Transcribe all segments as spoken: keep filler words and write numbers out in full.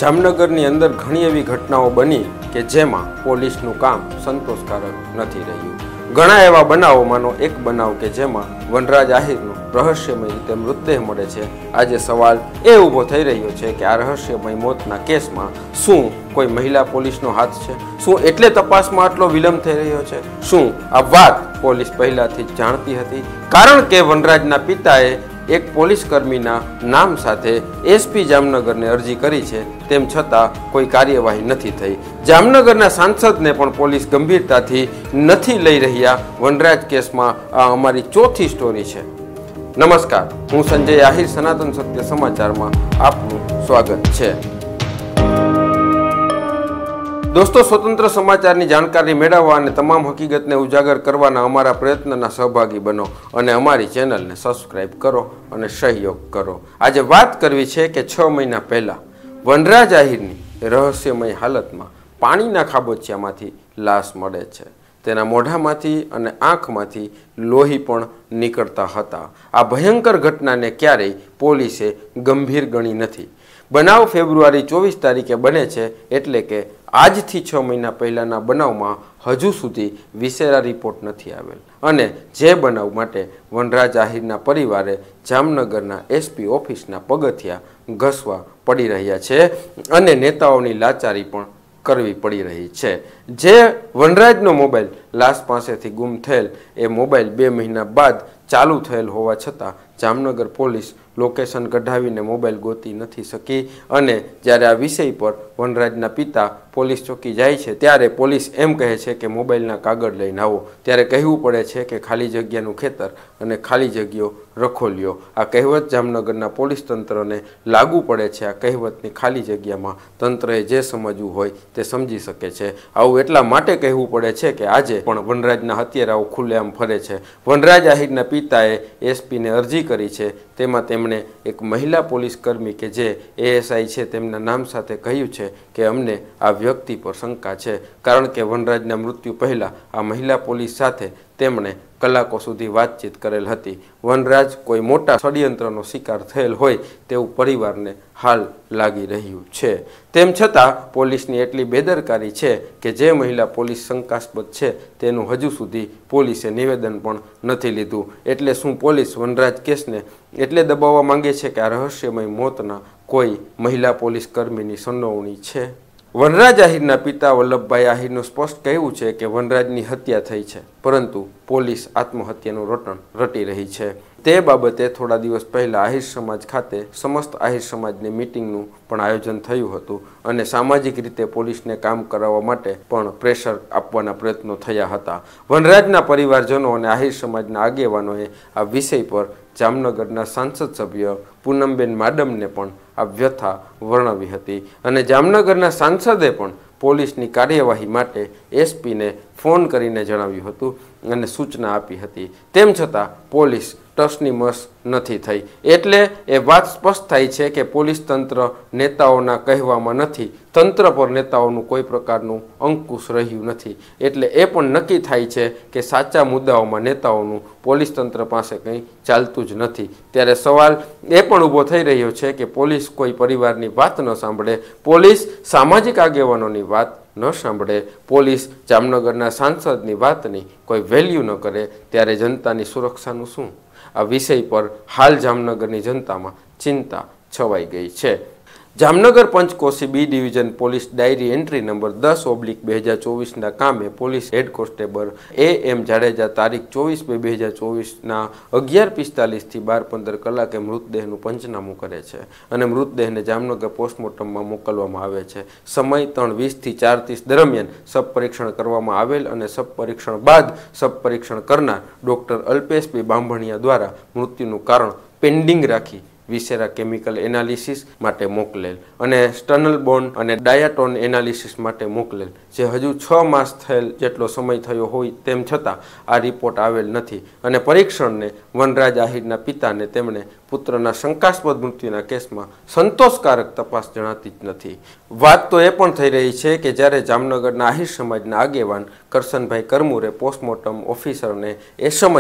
જામનગરની અંદર ઘણી એવી ઘટનાઓ બની કે જેમાં પોલીસનું કામ સંતોષકારક નથી રહ્યું। ઘણા એવા બનાવોમાંનો એક બનાવ કે જેમાં વનરાજ આહિરનો રહસ્યમય રીતે મૃતદેહ મળે છે। આજે સવાલ એ ઊભો થઈ રહ્યો છે કે આ રહસ્યમય મોતના કેસમાં શું કોઈ મહિલા પોલીસનો હાથ છે? શું એટલે તપાસમાં આટલો વિલંબ થઈ રહ્યો છે? શું આ વાત પોલીસ પહેલાથી જ જાણતી હતી? કારણ કે વનરાજના પિતાએ એક પોલીસ કર્મીના નામ સાથે એસપી જામનગરને અરજી કરી છે, તેમ છતાં કોઈ કાર્યવાહી નથી થઈ। જામનગરના સાંસદને પણ પોલીસ ગંભીરતાથી નથી લઈ રહ્યા। વનરાજ કેસમાં આ અમારી ચોથી સ્ટોરી છે। નમસ્કાર, હું સંજય આહિર, સનાતન સત્ય સમાચારમાં આપનું સ્વાગત છે। દોસ્તો, સ્વતંત્ર સમાચારની જાણકારી મેળવવા અને તમામ હકીકતને ઉજાગર કરવાના અમારા પ્રયત્નના સહભાગી બનો અને અમારી ચેનલને સબસ્ક્રાઇબ કરો અને સહયોગ કરો। આજે વાત કરવી છે કે છ મહિના પહેલાં વનરાજ આહિરની રહસ્યમય હાલતમાં પાણીના ખાબોચિયામાંથી લાશ મળે છે। તેના મોઢામાંથી અને આંખમાંથી લોહી પણ નીકળતા હતા। આ ભયંકર ઘટનાને ક્યારેય પોલીસે ગંભીર ગણી નથી। બનાવ ફેબ્રુઆરી ચોવીસ તારીખે બને છે, એટલે કે આજથી છ મહિના પહેલાંના બનાવમાં હજુ સુધી વિશેષ રિપોર્ટ નથી આવેલ અને જે બનાવ માટે વનરાજ આહિરના પરિવારે જામનગરના એસપી ઓફિસના પગથિયા ઘસવા પડી રહ્યા છે અને નેતાઓની લાચારી પણ કરવી પડી રહી છે। જે વનરાજનો મોબાઈલ લાશ પાસેથી ગુમ થયેલ એ મોબાઈલ બે મહિના બાદ ચાલુ થયેલ હોવા છતાં જામનગર પોલીસ લોકેશન કઢાવીને મોબાઈલ ગોતી નથી શકી અને જ્યારે આ વિષય પર વનરાજના પિતા પોલીસ ચોકી જાય છે ત્યારે પોલીસ એમ કહે છે કે મોબાઈલના કાગળ લઈને આવો। ત્યારે કહેવું પડે છે કે ખાલી જગ્યાનું ખેતર અને ખાલી જગ્યાઓ રખોલ્યો। આ કહેવત જામનગરના પોલીસ તંત્રને લાગુ પડે છે। આ કહેવતની ખાલી જગ્યામાં તંત્રએ જે સમજવું હોય તે સમજી શકે છે। આવું એટલા માટે કહેવું પડે છે કે આજે પણ વનરાજના હત્યારાઓ ખુલ્લેઆમ ફરે છે। વનરાજ આહિરના પિતાએ એસપીને અરજી કરી છે, તેમાં તેમણે એક મહિલા પોલીસ કર્મી કે જે એએસઆઈ છે તેમના નામ સાથે કહ્યું છે કે અમને આ વ્યક્તિ પર શંકા છે, કારણ કે વનરાજના મૃત્યુ પહેલાં આ મહિલા પોલીસ સાથે તેમણે કલાકો સુધી વાતચીત કરેલ હતી। વનરાજ કોઈ મોટા ષડયંત્રનો શિકાર થયેલ હોય તેવું પરિવારને હાલ લાગી રહ્યું છે। તેમ છતાં પોલીસની એટલી બેદરકારી છે કે જે મહિલા પોલીસ શંકાસ્પદ છે તેનું હજુ સુધી પોલીસે નિવેદન પણ નથી લીધું। એટલે શું પોલીસ વનરાજ કેસને એટલે દબાવવા માંગે છે કે આ રહસ્યમય મોતના કોઈ મહિલા પોલીસ કર્મીની સંડોવણી છે? વનરાજ આહિરના પિતા વલ્લભભાઈ આહિરનું સ્પષ્ટ કહેવું છે કે વનરાજની હત્યા થઈ છે, પરંતુ પોલીસ આત્મહત્યાનું રટણ રટી રહી છે। તે બાબતે થોડા દિવસ પહેલાં આહિર સમાજ ખાતે સમસ્ત આહિર સમાજની મિટિંગનું પણ આયોજન થયું હતું અને સામાજિક રીતે પોલીસને કામ કરાવવા માટે પણ પ્રેશર આપવાના પ્રયત્નો થયા હતા। વનરાજના પરિવારજનો અને આહિર સમાજના આગેવાનોએ આ વિષય પર જામનગરના સાંસદ સભ્ય પૂનમબેન માડમને પણ આ વ્યથા વર્ણવી હતી અને જામનગરના સાંસદે પણ પોલીસની કાર્યવાહી માટે એસપીને ફોન કરીને જણાવ્યું હતું અને સૂચના આપી હતી। તેમ છતાં પોલીસ ટસની મસ નથી થઈ। એટલે એ વાત સ્પષ્ટ થાય છે કે પોલીસ તંત્ર નેતાઓના કહેવામાં નથી, તંત્ર પર નેતાઓનું કોઈ પ્રકારનું અંકુશ રહ્યું નથી। એટલે એ પણ નક્કી થાય છે કે સાચા મુદ્દાઓમાં નેતાઓનું પોલીસ તંત્ર પાસે કંઈ ચાલતું જ નથી। ત્યારે સવાલ એ પણ ઊભો થઈ રહ્યો છે કે પોલીસ કોઈ પરિવારની વાત ન સાંભળે, પોલીસ સામાજિક આગેવાનોની વાત ન સાંભળે, પોલીસ જામનગરના સાંસદની વાતની કોઈ વેલ્યુ ન કરે, ત્યારે જનતાની સુરક્ષાનું શું? આ વિષય પર હાલ જામનગરની જનતામાં ચિંતા છવાઈ ગઈ છે। Jamnagar Panchkoshi B division police diary entry number દસ ઓબ્લિક બે હજાર ચોવીસના કામે police head constable A M Jadeja તારીખ ચોવીસ બે બે હજાર ચોવીસના અગિયાર પિસ્તાલીસથી બાર પંદર કલાકે મૃતદેહનું પંચનામું કરે છે અને મૃતદેહને જામનગર પોસ્ટમોર્ટમમાં મોકલવામાં આવે છે। સમય ત્રણ વીસથી ચાર ત્રીસ દરમિયાન સબ પરીક્ષણ કરવામાં આવેલ અને સબ પરીક્ષણ બાદ સબ પરીક્ષણ કરનાર ડૉક્ટર અલ્પેશભાઈ બાંભણિયા દ્વારા મૃત્યુનું કારણ પેન્ડિંગ રાખી વિસેરા કેમિકલ એનાલિસિસ માટે મોકલેલ અને સ્ટર્નલ બોન્ડ અને ડાયાટોન એનાલિસિસ માટે મોકલેલ, જે હજુ છ માસ થયેલ જેટલો સમય થયો હોય તેમ છતાં આ રિપોર્ટ આવેલ નથી અને પરીક્ષણને વનરાજ આહિરના પિતાને તેમણે પુત્રના શંકાસ્પદ મૃત્યુના કેસમાં સંતોષકારક તપાસ જણાતી જ નથી। વાત તો એ પણ થઈ રહી છે કે જ્યારે જામનગરના આહિર સમાજના આગેવાન કરશનભાઈ કરમુરે પોસ્ટમોર્ટમ ઓફિસરને એ સમયે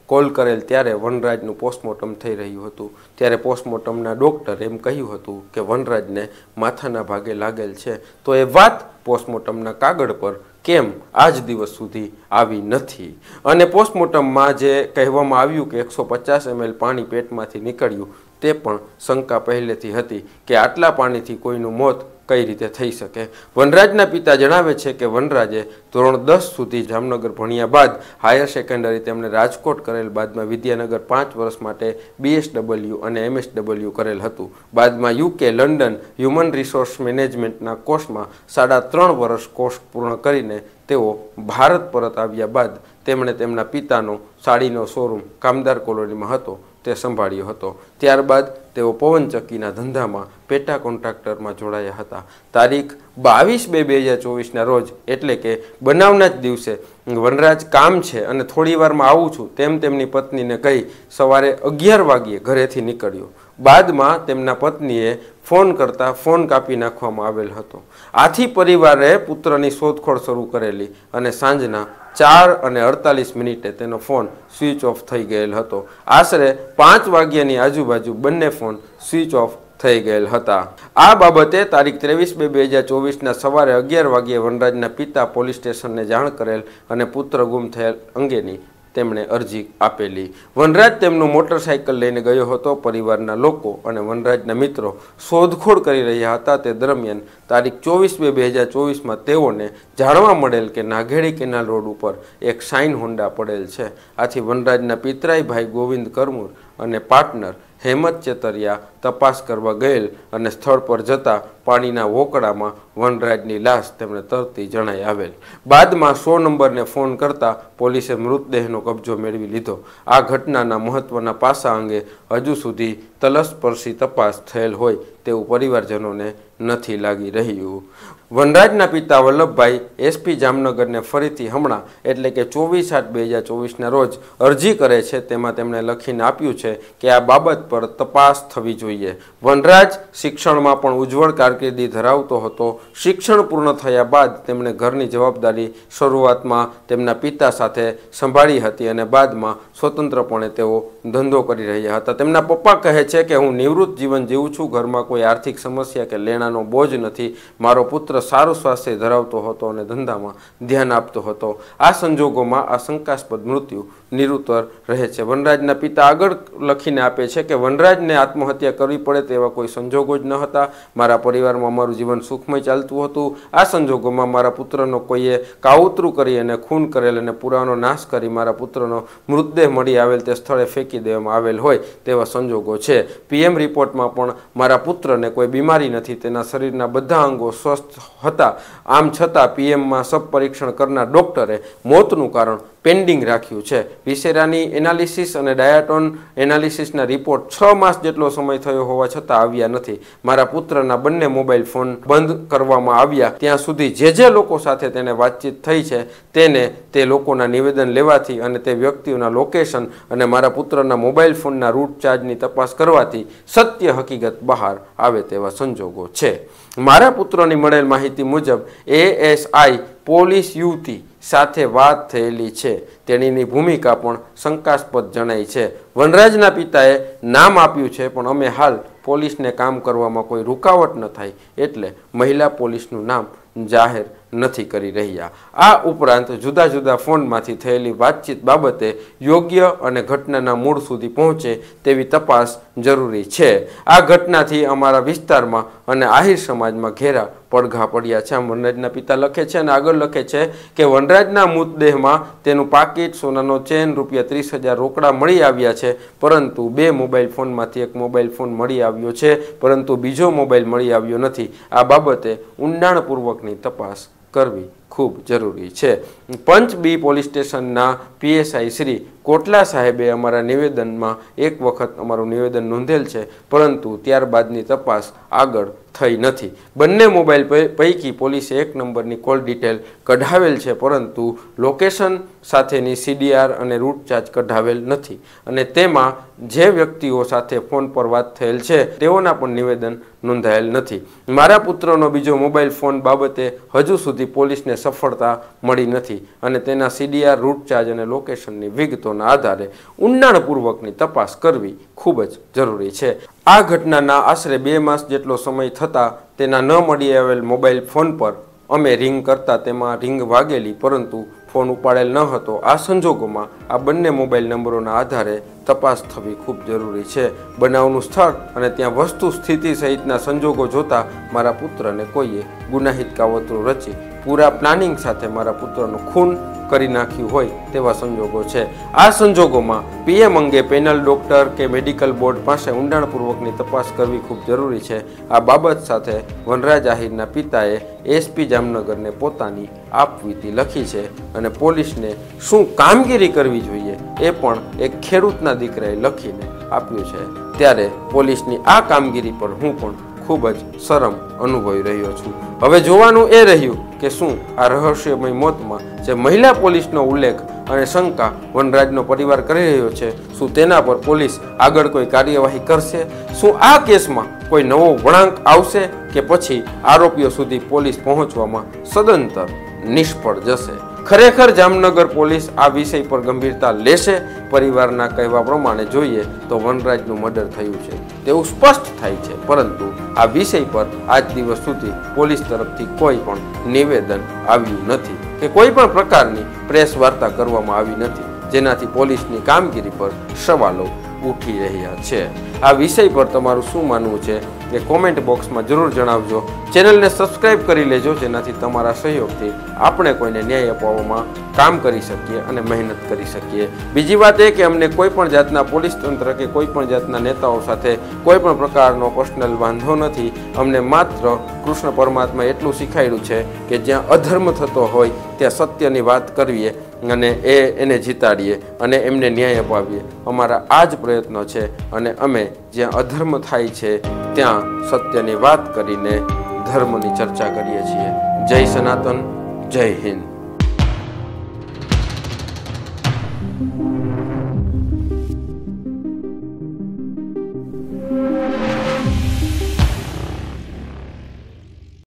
કોલ કરેલ ત્યારે વનરાજનું પોસ્ટમોર્ટમ થઈ રહ્યું હતું. ત્યારે પોસ્ટમોર્ટમના ડૉક્ટરે એમ કહ્યું હતું કે વનરાજને માથાના ભાગે લાગેલ છે. તો એ વાત પોસ્ટમોર્ટમના કાગળ પર કેમ આજ દિવસ સુધી આવી નથી? અને પોસ્ટમોર્ટમમાં જે કહેવામાં આવ્યું કે એકસો પચાસ એમએલ પાણી પેટમાંથી નીકળ્યું, તે પણ શંકા પહેલેથી હતી કે આટલા પાણીથી કોઈનું મોત કઈ રીતે થઈ શકે. વનરાજના પિતા જણાવે છે કે વનરાજે ધોરણ દસ સુધી જામનગર ભણ્યા બાદ હાયર સેકન્ડરી તેમણે રાજકોટ કરેલ. બાદમાં વિદ્યાનગર પાંચ વર્ષ માટે બીએસડબલ્યુ અને એમએસડબલ્યુ કરેલ હતું. બાદમાં યુકે લંડન હ્યુમન રિસોર્સ મેનેજમેન્ટના કોર્સમાં સાડા ત્રણ વર્ષ કોર્સ પૂર્ણ કરીને તેઓ ભારત પરત આવ્યા બાદ તેમણે તેમના પિતાનો સાડીનો શોરૂમ કામદાર કોલોનીમાં હતો તે સંભાળ્યો હતો. ત્યારબાદ તેઓ પવનચક્કીના ધંધામાં પેટા કોન્ટ્રાક્ટરમાં જોડાયા હતા. તારીખ બાવીસ બે બે હજાર ચોવીસના રોજ એટલે કે બનાવના જ દિવસે વનરાજ કામ છે અને થોડી વારમાં આવું છું તેમ તેમની પત્નીને કહી સવારે અગિયાર વાગ્યે ઘરેથી નીકળ્યો. બાદમાં તેમના પત્નીએ ફોન કરતા ફોન કાપી નાખવામાં આવેલ હતો. આથી પરિવારે પુત્રની શોધખોળ શરૂ કરેલી અને સાંજના ચાર અને અડતાલીસ મિનિટે તેનો ફોન સ્વિચ ઓફ થઈ ગયેલ હતો. આશરે પાંચ વાગ્યાની આજુબાજુ બંને ફોન સ્વિચ ઓફ થઈ ગયેલ હતા. આ બાબતે તારીખ ત્રેવીસ બે બે હજાર ચોવીસના સવારે અગિયાર વાગ્યે વનરાજના પિતા પોલીસ સ્ટેશનને જાણ કરેલ અને પુત્ર ગુમ થયેલ અંગેની તેમણે અરજી આપેલી. વનરાજ તેમનું મોટરસાઇકલ લઈને ગયો હતો. પરિવારના લોકો અને વનરાજના મિત્રો શોધખોળ કરી રહ્યા હતા. તે દરમિયાન તારીખ ચોવીસ બે બે હજાર ચોવીસમાં તેઓને જાણવા મળેલ કે નાઘેડી કેનાલ રોડ ઉપર એક શાઇન હોન્ડા પડેલ છે. આથી વનરાજના પિતરાઈ ભાઈ ગોવિંદ કરમુર અને પાર્ટનર હેમત ચેતરિયા તપાસ કરવા ગયેલ અને સ્થળ પર જતા પાણીના વોકળામાં વનરાજની લાશ તેમણે તરતી જણાઈ આવેલ. બાદમાં સો નંબરને ફોન કરતા પોલીસે મૃતદેહનો કબજો મેળવી લીધો. આ ઘટનાના મહત્વના પાસા અંગે હજુ સુધી તલસ્પર્શી તપાસ થયેલ હોય તેવું પરિવારજનોને નથી લાગી રહ્યું. વનરાજના પિતા વલ્લભભાઈ એસપી જામનગરને ફરીથી હમણાં એટલે કે ચોવીસ આઠ બે હજાર ચોવીસના રોજ અરજી કરે છે. તેમાં તેમણે લખીને આપ્યું છે કે આ બાબત પર તપાસ થવી જોઈએ. વનરાજ શિક્ષણમાં પણ ઉજ્જવળ કારકિર્દી ધરાવતો હતો. શિક્ષણ પૂર્ણ થયા બાદ તેમણે ઘરની જવાબદારી શરૂઆતમાં તેમના પિતા સાથે સંભાળી હતી અને બાદમાં સ્વતંત્રપણે તેઓ ધંધો કરી રહ્યા હતા. તેમના પપ્પા કહે છે કે હું નિવૃત્ત જીવન જીવું છું. ઘરમાં કોઈ આર્થિક સમસ્યા કે લેણાનો બોજ નથી. મારો પુત્ર સારું સ્વાસ્થ્ય ધરાવતો હતો અને ધંધામાં ધ્યાન આપતો હતો. આ સંજોગોમાં આ શંકાસ્પદ મૃત્યુ નિરુત્તર રહે છે. વનરાજના પિતા આગળ લખીને આપે છે કે વનરાજને આત્મહત્યા કરવી પડે તેવા કોઈ સંજોગો જ ન હતા. મારા પરિવારમાં અમારું જીવન સુખમય ચાલતું હતું. આ સંજોગોમાં મારા પુત્રનો કોઈએ કાવતરું કરી અને ખૂન કરેલ અને પુરાવાનો નાશ કરી મારા પુત્રનો મૃતદેહ મળી આવેલ તે સ્થળે ફેંકી દેવામાં આવેલ હોય તેવા સંજોગો છે. પીએમ રિપોર્ટમાં પણ મારા પુત્રને કોઈ બીમારી નથી. તેના શરીરના બધા અંગો સ્વસ્થ હતા. આમ છતાં પીએમમાં સબ પરીક્ષણ કરનાર ડોક્ટરે મોતનું કારણ પેન્ડિંગ રાખ્યું છે. વિસેરાની એનાલિસિસ અને ડાયાટોન એનાલિસિસના રિપોર્ટ છ માસ જેટલો સમય થયો હોવા છતાં આવ્યા નથી. મારા પુત્રના બંને મોબાઈલ ફોન બંધ કરવામાં આવ્યા. ત્યાં સુધી જે જે લોકો સાથે તેને વાતચીત થઈ છે તેને તે લોકોના નિવેદન લેવાથી અને તે વ્યક્તિઓના લોકેશન અને મારા પુત્રના મોબાઈલ ફોનના રૂટ ચાર્જની તપાસ કરવાથી સત્ય હકીકત બહાર આવે તેવા સંજોગો છે. મારા પુત્રની મળેલ માહિતી મુજબ એએસઆઈ પોલીસ યુવતી સાથે વાત થયેલી છે. તેણીની ભૂમિકા પણ શંકાસ્પદ જણાય છે. વનરાજના પિતાએ નામ આપ્યું છે પણ અમે હાલ પોલીસને કામ કરવામાં કોઈ રૂકાવટ ન થાય એટલે મહિલા પોલીસનું નામ જાહેર નથી કરી રહ્યા. આ ઉપરાંત જુદા જુદા ફોનમાંથી થયેલી વાતચીત બાબતે યોગ્ય અને ઘટનાના મૂળ સુધી પહોંચે તેવી તપાસ જરૂરી છે. આ ઘટનાથી અમારા વિસ્તારમાં અને આહિર સમાજમાં ઘેરા પડઘા પડ્યા છે. આમ વનરાજના પિતા લખે છે અને આગળ લખે છે કે વનરાજના મૃતદેહમાં તેનું પાકીટ, સોનાનો ચેન, રૂપિયા ત્રીસ હજાર રોકડા મળી આવ્યા છે. પરંતુ બે મોબાઈલ ફોનમાંથી એક મોબાઈલ ફોન મળી આવ્યો છે પરંતુ બીજો મોબાઈલ મળી આવ્યો નથી. આ બાબતે ઊંડાણપૂર્વકની તપાસ કરવી ખૂબ જરૂરી છે. પંચ બી પોલીસ સ્ટેશનના પીએસઆઈ શ્રી કોટલા સાહેબે અમારા નિવેદનમાં એક વખત અમારું નિવેદન નોંધેલ છે પરંતુ ત્યારબાદની તપાસ આગળ થઈ નથી. બંને મોબાઈલ પૈકી પોલીસે એક નંબરની કોલ ડિટેલ કઢાવેલ છે પરંતુ લોકેશન સાથેની સીડીઆર અને રૂટ ચાર્જ કઢાવેલ નથી અને તેમાં જે વ્યક્તિઓ સાથે ફોન પર વાત થયેલ છે તેઓના પણ નિવેદન નોંધાયેલ નથી. મારા પુત્રનો બીજો મોબાઈલ ફોન બાબતે હજુ સુધી પોલીસને સફળતા મળી નથી અને તેના સીડીઆર, રૂટ ચાર્જ અને લોકેશનની વિગતોના આધારે ઊંડાણપૂર્વકની તપાસ કરવી ખૂબ જ જરૂરી છે. આ ઘટનાના આશરે બે માસ જેટલો સમય થતાં તેના ન મળી આવેલ મોબાઈલ ફોન પર અમે રિંગ કરતા તેમાં રિંગ વાગેલી પરંતુ ફોન ઉપાડેલ ન હતો. આ સંજોગોમાં આ બંને મોબાઈલ નંબરોના આધારે તપાસ થવી ખૂબ જરૂરી છે. બનાવનું સ્થળ અને ત્યાં વસ્તુ સ્થિતિ સહિતના સંજોગો જોતા મારા પુત્રને કોઈએ ગુનાહિત કાવતરું રચી પૂરા પ્લાનિંગ સાથે મારા પુત્રનું ખૂન કરી નાખ્યું હોય તેવા સંજોગો છે. આ સંજોગોમાં પીએમ અંગે પેનલ, ડોક્ટર કે મેડિકલ બોર્ડ પાસે ઊંડાણપૂર્વકની તપાસ કરવી ખૂબ જરૂરી છે. આ બાબત સાથે વનરાજ આહિરના પિતાએ એસપી જામનગરને પોતાની આપવીતી લખી છે અને પોલીસને શું કામગીરી કરવી જોઈએ એ પણ એક ખેડૂતના દીકરાએ લખીને આપ્યું છે. ત્યારે પોલીસની આ કામગીરી પર હું પણ ખૂબ જ શરમ અનુભવી રહ્યો છું. હવે જોવાનું એ રહ્યું કે શું આ રહસ્યમય મોતમાં જે મહિલા પોલીસનો ઉલ્લેખ અને શંકા વનરાજનો પરિવાર કરી રહ્યો છે, શું તેના પર પોલીસ આગળ કોઈ કાર્યવાહી કરશે? શું આ કેસમાં કોઈ નવો વળાંક આવશે કે પછી આરોપીઓ સુધી પોલીસ પહોંચવામાં સદંતર નિષ્ફળ જશે? ખરેખર જામનગર પોલીસ આ વિષય પર ગંભીરતા લેશે? પરિવારના કહેવા પ્રમાણે જોઈએ તો વનરાજનું મર્ડર થયું છે તેવું સ્પષ્ટ થાય છે, પરંતુ આ વિષય પર આજ દિવસ સુધી પોલીસ તરફથી કોઈ પણ નિવેદન આવ્યું નથી કે કોઈ પણ પ્રકારની પ્રેસ વાર્તા કરવામાં આવી નથી, જેનાથી પોલીસની કામગીરી પર સવાલો ઉઠી રહ્યા છે. આ વિષય પર તમારું શું માનવું છે એ કોમેન્ટ બોક્સમાં જરૂર જણાવજો. ચેનલને સબસ્ક્રાઇબ કરી લેજો, જેનાથી તમારા સહયોગથી આપણે કોઈને ન્યાય અપાવવામાં કામ કરી શકીએ અને મહેનત કરી શકીએ. બીજી વાત એ કે અમને કોઈ પણ જાતના પોલીસ તંત્ર કે કોઈ પણ જાતના નેતાઓ સાથે કોઈ પણ પ્રકારનો પર્સનલ વાંધો નથી. અમને માત્ર કૃષ્ણ પરમાત્મા એટલું શીખવાડ્યું છે કે જ્યાં અધર્મ થતો હોય ત્યાં સત્યની વાત કરવીએ અને એ એને જીતાડીએ અને એમને ન્યાય અપાવીએ. અમારા આ જ પ્રયત્નો છે અને અમે જ્યાં અધર્મ થાય છે ત્યાં સત્યની વાત કરીને ધર્મની ચર્ચા કરીએ છીએ. જય સનાતન, જય હિન્દ.